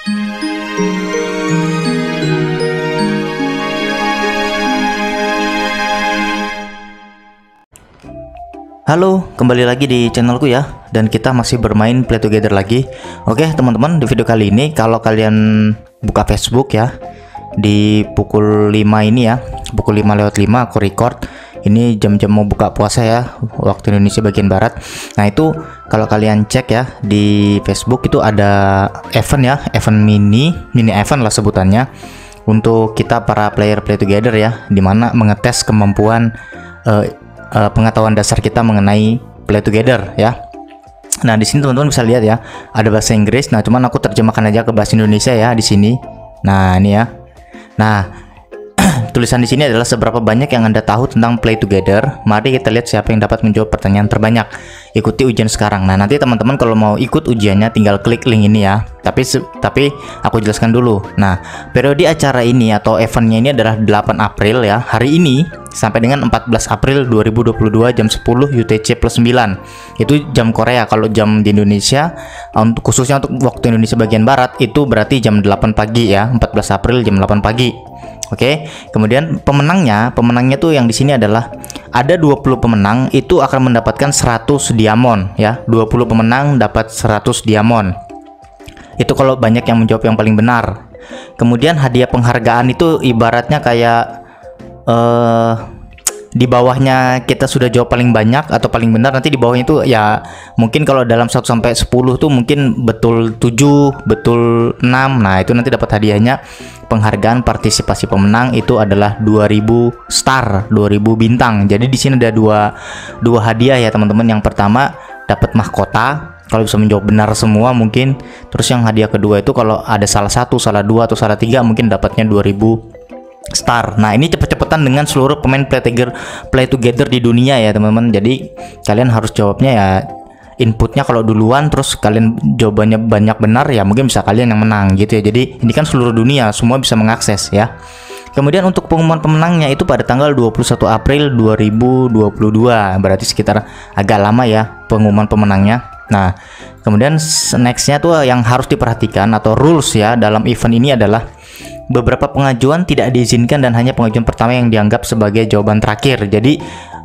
Halo, kembali lagi di channelku ya. Dan kita masih bermain Play Together lagi. Oke teman-teman, di video kali ini kalau kalian buka Facebook ya, di pukul 5 ini ya, pukul 5:05 aku record. Ini jam-jam mau buka puasa ya, waktu Indonesia bagian barat. Nah itu kalau kalian cek ya di Facebook itu ada event ya, event mini event lah sebutannya, untuk kita para player Play Together ya, dimana mengetes kemampuan pengetahuan dasar kita mengenai Play Together ya. Nah di sini teman-teman bisa lihat ya, ada bahasa Inggris. Nah cuman aku terjemahkan aja ke bahasa Indonesia ya di sini. Nah ini ya. Nah tulisan di sini adalah seberapa banyak yang Anda tahu tentang Play Together. Mari kita lihat siapa yang dapat menjawab pertanyaan terbanyak. Ikuti ujian sekarang. Nah nanti teman-teman kalau mau ikut ujiannya tinggal klik link ini ya. Tapi aku jelaskan dulu. Nah periode acara ini atau eventnya ini adalah 8 April ya, hari ini sampai dengan 14 April 2022 jam 10 UTC plus 9. Itu jam Korea. Kalau jam di Indonesia, khususnya untuk waktu Indonesia bagian barat, itu berarti jam 8 pagi ya, 14 April jam 8 pagi. Oke, kemudian pemenangnya tuh yang di sini adalah ada 20 pemenang itu akan mendapatkan 100 diamond ya. 20 pemenang dapat 100 diamond. Itu kalau banyak yang menjawab yang paling benar. Kemudian hadiah penghargaan itu ibaratnya kayak di bawahnya kita sudah jawab paling banyak atau paling benar, nanti di bawahnya itu ya mungkin kalau dalam 1 sampai 10 tuh mungkin betul 7, betul 6. Nah, itu nanti dapat hadiahnya. Penghargaan partisipasi pemenang itu adalah 2000 star, 2000 bintang. Jadi di sini ada dua hadiah ya, teman-teman. Yang pertama dapat mahkota kalau bisa menjawab benar semua mungkin. Terus yang hadiah kedua itu kalau ada salah 1, salah 2 atau salah 3 mungkin dapatnya 2000 star. Nah ini cepet-cepetan dengan seluruh pemain Play Together di dunia ya teman-teman. Jadi kalian harus jawabnya ya, inputnya kalau duluan terus kalian jawabannya banyak benar ya mungkin bisa kalian yang menang gitu ya. Jadi ini kan seluruh dunia semua bisa mengakses ya. Kemudian untuk pengumuman pemenangnya itu pada tanggal 21 April 2022, berarti sekitar agak lama ya pengumuman pemenangnya. Nah kemudian nextnya tuh yang harus diperhatikan atau rules ya dalam event ini adalah beberapa pengajuan tidak diizinkan dan hanya pengajuan pertama yang dianggap sebagai jawaban terakhir. Jadi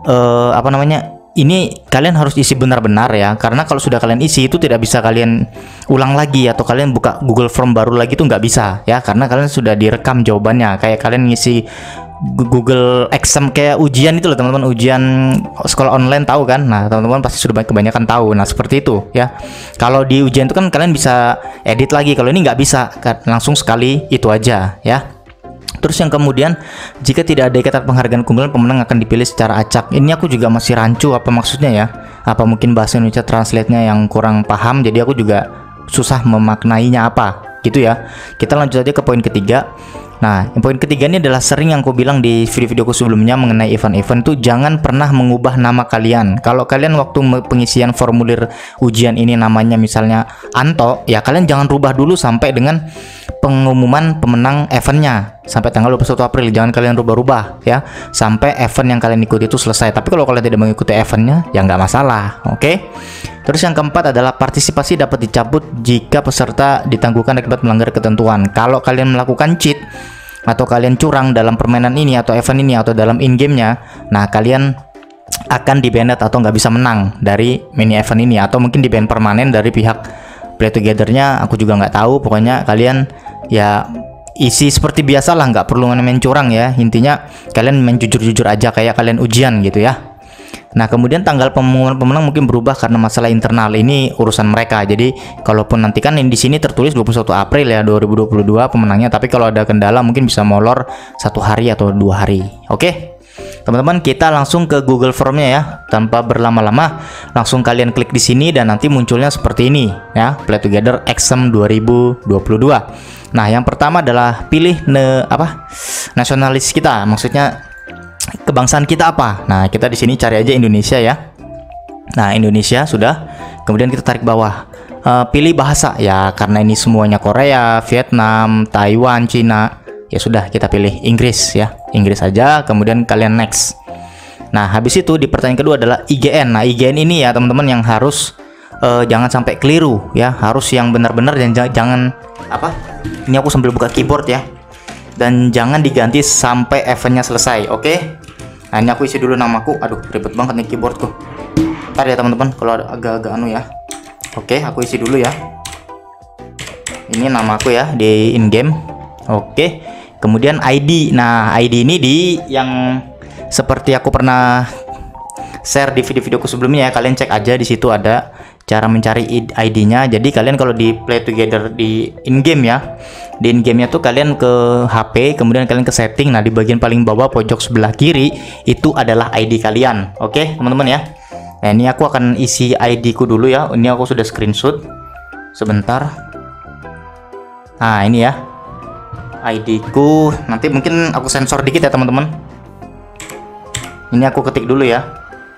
ini kalian harus isi benar-benar ya, karena kalau sudah kalian isi itu tidak bisa kalian ulang lagi atau kalian buka Google Form baru lagi itu nggak bisa ya, karena kalian sudah direkam jawabannya. Kayak kalian ngisi Google exam kayak ujian itu loh teman-teman, ujian sekolah online tahu kan. Nah teman-teman pasti sudah kebanyakan tahu. Nah seperti itu ya. Kalau di ujian itu kan kalian bisa edit lagi, kalau ini nggak bisa, langsung sekali itu aja ya. Terus yang kemudian, jika tidak ada ikatan penghargaan keunggulan, pemenang akan dipilih secara acak. Ini aku juga masih rancu apa maksudnya ya. Apa mungkin bahasa Indonesia translate-nya yang kurang paham, jadi aku juga susah memaknainya apa gitu ya. Kita lanjut aja ke poin ketiga. Nah, poin ketiga ini adalah sering yang aku bilang di video-videoku sebelumnya mengenai event-event tuh, jangan pernah mengubah nama kalian. Kalau kalian waktu pengisian formulir ujian ini namanya misalnya Anto, ya kalian jangan rubah dulu sampai dengan pengumuman pemenang eventnya sampai tanggal 21 April. Jangan kalian rubah-rubah ya sampai event yang kalian ikuti itu selesai. Tapi kalau kalian tidak mengikuti eventnya ya nggak masalah. Oke. Terus yang keempat adalah partisipasi dapat dicabut jika peserta ditangguhkan akibat melanggar ketentuan. Kalau kalian melakukan cheat atau kalian curang dalam permainan ini atau event ini atau dalam in-game-nya, nah kalian akan di-banned atau nggak bisa menang dari mini event ini, atau mungkin di-ban permanen dari pihak Play Together-nya. Aku juga nggak tahu. Pokoknya kalian ya isi seperti biasa lah, nggak perlu main curang ya. Intinya kalian main jujur-jujur aja kayak kalian ujian gitu ya. Nah kemudian tanggal pengumuman pemenang mungkin berubah karena masalah internal, ini urusan mereka. Jadi kalaupun nanti kan di sini tertulis 21 April ya 2022 pemenangnya, tapi kalau ada kendala mungkin bisa molor 1 hari atau 2 hari. Oke teman-teman, kita langsung ke Google Formnya ya, tanpa berlama-lama langsung kalian klik di sini dan nanti munculnya seperti ini ya, Play Together Exam 2022. Nah yang pertama adalah pilih nasionalis kita, maksudnya kebangsaan kita apa. Nah kita di sini cari aja Indonesia ya. Nah Indonesia sudah. Kemudian kita tarik bawah, pilih bahasa ya, karena ini semuanya Korea, Vietnam, Taiwan, Cina. Ya sudah, kita pilih Inggris ya, Inggris aja. Kemudian kalian next. Nah habis itu di pertanyaan kedua adalah IGN. Nah IGN ini ya teman-teman yang harus jangan sampai keliru ya, harus yang benar-benar, dan jangan apa, ini aku sambil buka keyboard ya, dan jangan diganti sampai eventnya selesai. Oke. Nah ini aku isi dulu namaku. Aduh ribet banget nih keyboardku. Ntar ya teman-teman kalau agak-agak anu ya. Oke, aku isi dulu ya. Ini namaku ya di in game. Oke. Kemudian ID. Nah ID ini yang seperti aku pernah share di video-videoku sebelumnya ya, kalian cek aja di situ ada cara mencari ID-nya. Jadi kalian kalau di play together di in game ya, di in game-nya tuh kalian ke HP, kemudian kalian ke setting. Nah di bagian paling bawah pojok sebelah kiri itu adalah ID kalian. Oke teman-teman ya. Nah ini aku akan isi ID-ku dulu ya. Ini aku sudah screenshot sebentar. Nah ini ya ID-ku, nanti mungkin aku sensor dikit ya teman-teman. Ini aku ketik dulu ya.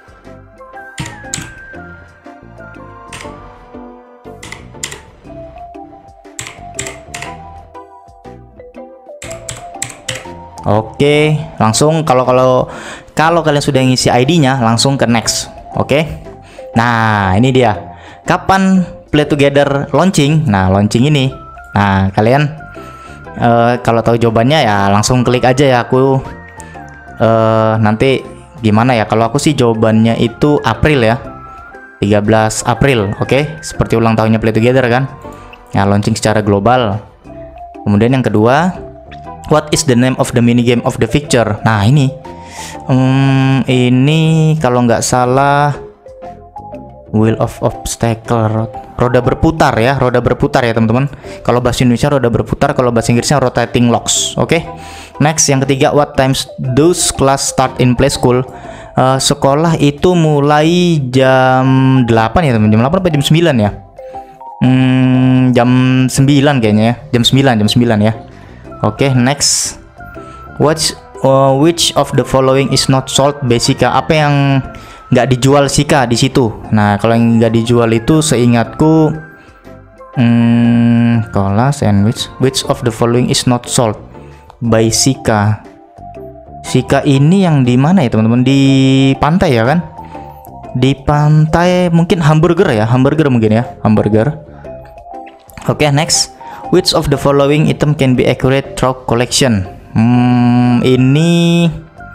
Oke, langsung kalau kalian sudah ngisi ID-nya langsung ke next. Oke. Nah, ini dia. Kapan play together launching? Nah, launching ini. Nah, kalian kalau tahu jawabannya ya langsung klik aja ya. Aku nanti gimana ya? Kalau aku sih jawabannya itu April ya. 13 April. Oke, seperti ulang tahunnya play together kan. Ya, launching secara global. Kemudian yang kedua, what is the name of the mini game of the picture? Nah ini kalau nggak salah Wheel of Obstacle, roda berputar ya, roda berputar ya teman-teman. Kalau bahasa Indonesia roda berputar, kalau bahasa Inggrisnya rotating locks. Oke. Next yang ketiga, what times does class start in play school? Sekolah itu mulai jam 8 ya teman, jam 8 atau jam 9 ya? Jam 9 kayaknya ya, jam 9 ya. Oke, next. Which of the following is not sold by Sika? Apa yang nggak dijual Sika di situ? Nah, kalau yang nggak dijual itu seingatku, cola sandwich. Which of the following is not sold by Sika? Sika ini yang di mana ya teman-teman? Di pantai ya kan? Di pantai mungkin hamburger ya, hamburger mungkin ya, hamburger. Oke, next. Which of the following item can be accurate through collection? Ini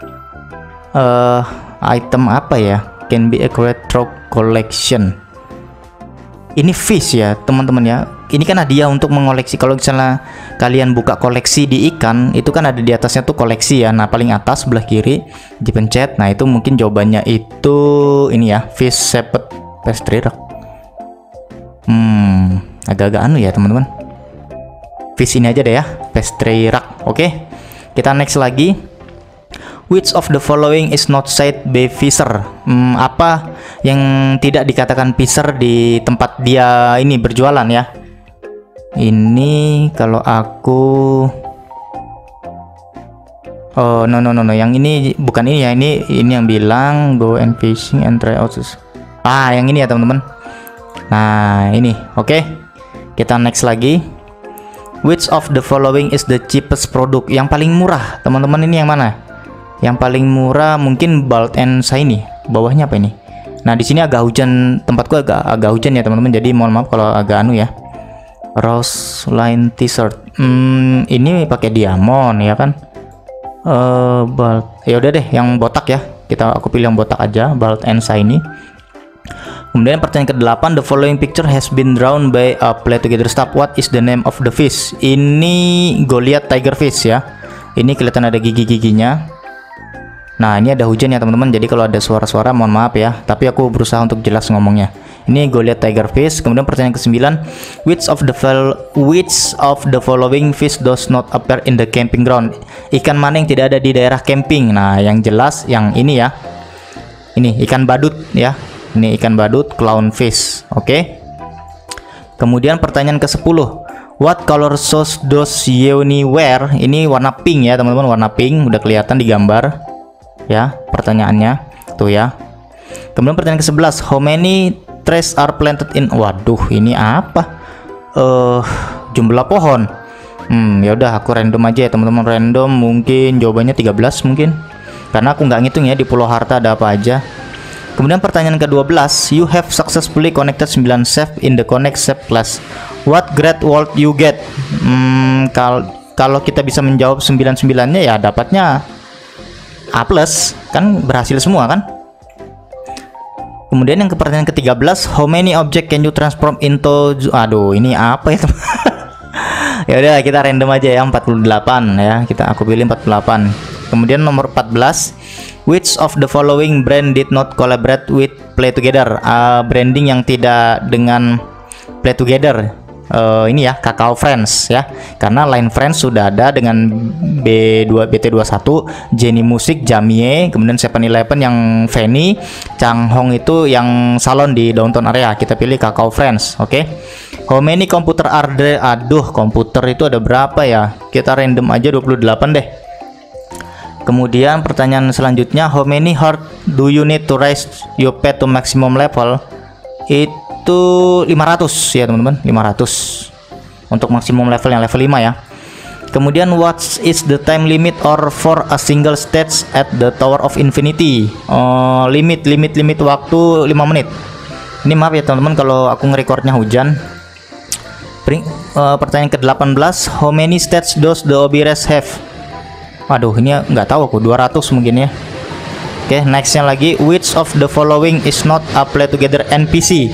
item apa ya? Can be accurate through collection. Ini fish ya, teman-teman ya. Ini kan hadiah untuk mengoleksi. Kalau misalnya kalian buka koleksi di ikan, itu kan ada di atasnya tuh koleksi ya. Nah, paling atas sebelah kiri dipencet. Nah, itu mungkin jawabannya itu ini ya, fish shaped pastry rack. Agak-agak anu ya, teman-teman. Fish ini aja deh ya, pastry rack. Oke. Kita next lagi. Which of the following is not said by Fisher? Apa yang tidak dikatakan Fisher di tempat dia ini berjualan ya? Ini kalau aku no. Yang ini bukan ini ya. Ini yang bilang go and fishing and try out. Yang ini ya, teman-teman. Nah, ini. Oke. Kita next lagi. Which of the following is the cheapest product? Yang paling murah, teman-teman, ini yang mana? Yang paling murah mungkin Bald and Shiny. Bawahnya apa ini? Nah, di sini agak hujan, tempatku agak hujan ya, teman-teman. Jadi mohon maaf kalau agak anu ya. Rose line t-shirt. Ini pakai diamond ya kan? Bald. Ya udah deh, yang botak ya. Aku pilih yang botak aja, Bald and Shiny. Kemudian pertanyaan ke-8, the following picture has been drawn by a play together staff. What is the name of the fish? Ini Goliath tiger fish ya. Ini kelihatan ada gigi-giginya. Nah, ini ada hujan ya teman-teman. Jadi kalau ada suara-suara mohon maaf ya. Tapi aku berusaha untuk jelas ngomongnya. Ini Goliath tiger fish. Kemudian pertanyaan ke-9, which of the following fish does not appear in the camping ground? Ikan mana yang tidak ada di daerah camping? Nah, yang jelas yang ini ya. Ini ikan badut ya. Ini ikan badut, clownfish. Oke. Kemudian pertanyaan ke-10. What color shoes does Yoni wear? Ini warna pink ya, teman-teman, warna pink, udah kelihatan di gambar. Ya, pertanyaannya tuh ya. Kemudian pertanyaan ke-11. How many trees are planted in? Waduh, ini apa? Jumlah pohon. Ya udah aku random aja ya, teman-teman, random. Mungkin jawabannya 13 mungkin. Karena aku nggak ngitung ya di Pulau Harta ada apa aja. Kemudian pertanyaan ke-12, you have successfully connected 9 safe in the connect safe class. What grade would you get? Kalau kita bisa menjawab 9-9-nya ya dapatnya A+, kan berhasil semua kan? Kemudian yang pertanyaan ke-13, how many object can you transform into, aduh ini apa ya teman? Ya udah kita random aja ya, 48 ya. Aku pilih 48. Kemudian nomor 14, which of the following brand did not collaborate with Play Together? Branding yang tidak dengan Play Together. Ini ya, Kakao Friends ya. Karena Line Friends sudah ada dengan BT21, Jenny Music, Jamie, kemudian 7-Eleven yang Fanny, Changhong itu yang salon di downtown area. Kita pilih Kakao Friends, oke? How many computer are there? Aduh, komputer itu ada berapa ya? Kita random aja 28 deh. Kemudian pertanyaan selanjutnya, how many heart do you need to raise your pet to maximum level? Itu 500 ya teman-teman, 500 untuk maksimum level yang level 5 ya. Kemudian what is the time limit or for a single stage at the Tower of Infinity? Limit waktu 5 menit. Ini maaf ya teman-teman kalau aku ngerekordnya hujan. Pertanyaan ke-18, how many stage does the Obires have? Aduh, ini nggak tahu aku, 200 mungkin ya. Oke, nextnya lagi, which of the following is not a Play Together NPC?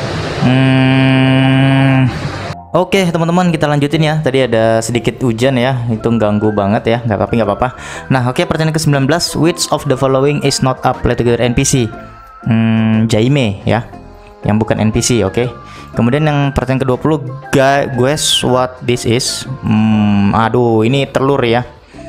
Oke, teman-teman, kita lanjutin ya. Tadi ada sedikit hujan ya, itu ganggu banget ya, nggak apa-apa. Nah, oke, pertanyaan ke-19, which of the following is not a Play Together NPC? Jaime ya, yang bukan NPC, oke. Kemudian yang pertanyaan ke-20, guess what this is? Aduh, ini telur ya.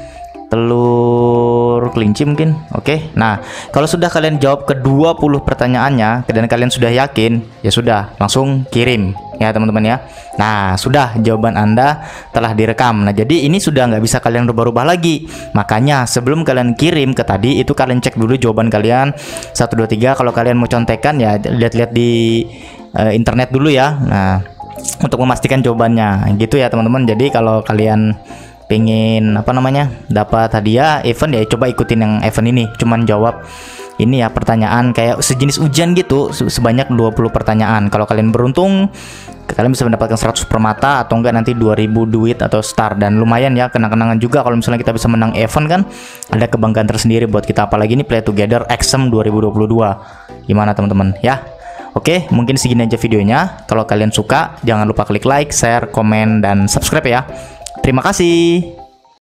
Telur kelinci mungkin. Oke. Nah, kalau sudah kalian jawab ke 20 pertanyaannya dan kalian sudah yakin, ya sudah, langsung kirim ya teman-teman ya. Nah, sudah, jawaban Anda telah direkam. Nah, jadi ini sudah nggak bisa kalian rubah-rubah lagi. Makanya sebelum kalian kirim ke tadi itu kalian cek dulu jawaban kalian 1, 2, 3. Kalau kalian mau contekan ya lihat-lihat di internet dulu ya. Nah, untuk memastikan jawabannya gitu ya teman-teman. Jadi kalau kalian pengen dapat hadiah event ya coba ikutin yang event ini, cuman jawab ini ya pertanyaan kayak sejenis ujian gitu sebanyak 20 pertanyaan. Kalau kalian beruntung kalian bisa mendapatkan 100 permata atau enggak nanti 2000 duit atau star, dan lumayan ya kenang-kenangan juga kalau misalnya kita bisa menang event kan, ada kebanggaan tersendiri buat kita, apalagi ini Play Together XM 2022. Gimana teman-teman ya? Oke, mungkin segini aja videonya. Kalau kalian suka jangan lupa klik like, share, komen, dan subscribe ya. Terima kasih.